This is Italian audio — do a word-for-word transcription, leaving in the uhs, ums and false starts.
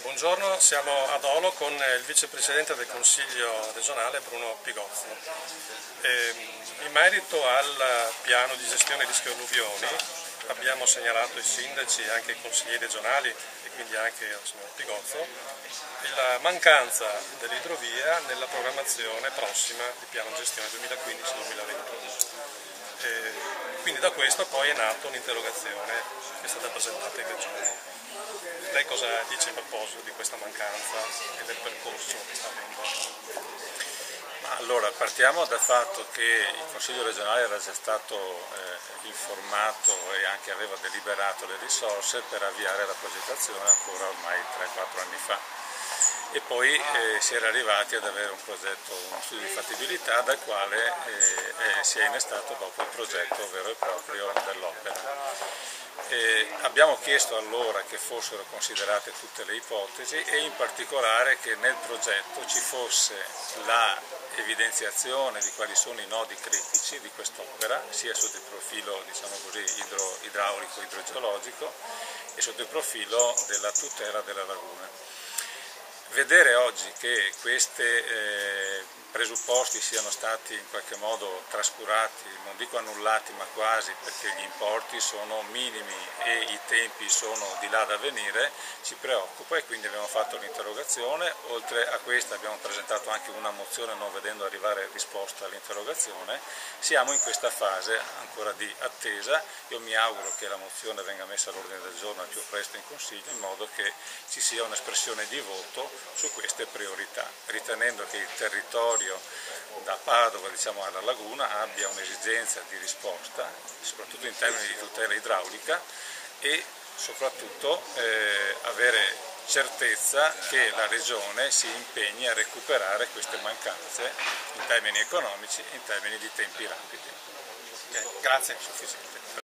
Buongiorno, siamo ad Olo con il vicepresidente del Consiglio regionale Bruno Pigozzo. In merito al piano di gestione rischio alluvioni abbiamo segnalato ai sindaci e anche ai consiglieri regionali e quindi anche al signor Pigozzo la mancanza dell'idrovia nella programmazione prossima di piano gestione duemilaquindici duemilaventuno. Quindi da questo poi è nata un'interrogazione che è stata presentata in Regione. Lei cosa dice in proposito di questa mancanza e del percorso che sta avendo? Ma allora, partiamo dal fatto che il Consiglio regionale era già stato eh, informato e anche aveva deliberato le risorse per avviare la progettazione ancora ormai tre quattro anni fa. E poi eh, si era arrivati ad avere un progetto, uno studio di fattibilità dal quale eh, eh, si è innestato dopo il progetto vero e proprio dell'opera. Eh, abbiamo chiesto allora che fossero considerate tutte le ipotesi e in particolare che nel progetto ci fosse la evidenziazione di quali sono i nodi critici di quest'opera, sia sotto il profilo diciamo così, idro, idraulico, idrogeologico e sotto il profilo della tutela della laguna. Vedere oggi che questi eh, presupposti siano stati in qualche modo trascurati, non dico annullati ma quasi, perché gli importi sono minimi e i tempi sono di là da venire, ci preoccupa e quindi abbiamo fatto l'interrogazione. Oltre a questa abbiamo presentato anche una mozione non vedendo arrivare risposta all'interrogazione. Siamo in questa fase ancora di attesa. Io mi auguro che la mozione venga messa all'ordine del giorno al più presto in Consiglio in modo che ci sia un'espressione di voto su queste priorità, ritenendo che il territorio da Padova diciamo, alla laguna abbia un'esigenza di risposta, soprattutto in termini di tutela idraulica e soprattutto eh, avere certezza che la Regione si impegni a recuperare queste mancanze in termini economici e in termini di tempi rapidi. Okay, grazie. Sufficiente.